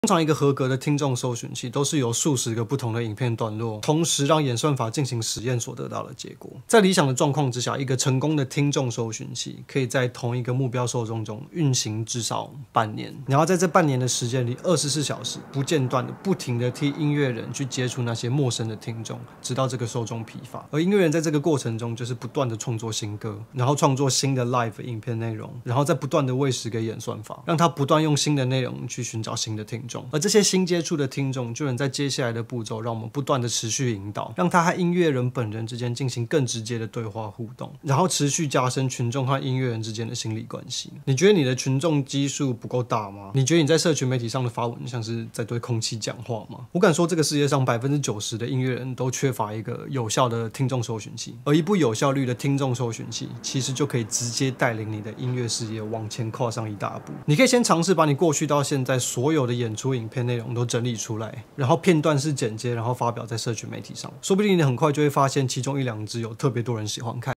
通常一个合格的听众搜寻器都是由数十个不同的影片段落，同时让演算法进行实验所得到的结果。在理想的状况之下，一个成功的听众搜寻器可以在同一个目标受众中运行至少半年，然后在这半年的时间里，24小时不间断的不停的替音乐人去接触那些陌生的听众，直到这个受众疲乏。而音乐人在这个过程中就是不断的创作新歌，然后创作新的 live 影片内容，然后再不断的喂食给演算法，让他不断用新的内容去寻找新的听众。而这些新接触的听众就能在接下来的步骤让我们不断的持续引导，让他和音乐人本人之间进行更直接的对话互动，然后持续加深群众和音乐人之间的心理关系。你觉得你的群众基数不够大吗？你觉得你在社群媒体上的发文像是在对空气讲话吗？我敢说这个世界上90%的音乐人都缺乏一个有效的听众搜寻器，而一部有效率的听众搜寻器其实就可以直接带领你的音乐事业往前跨上一大步。你可以先尝试把你过去到现在所有的演出影片内容都整理出来，然后片段式剪接，然后发表在社群媒体上，说不定你很快就会发现其中1-2支有特别多人喜欢看。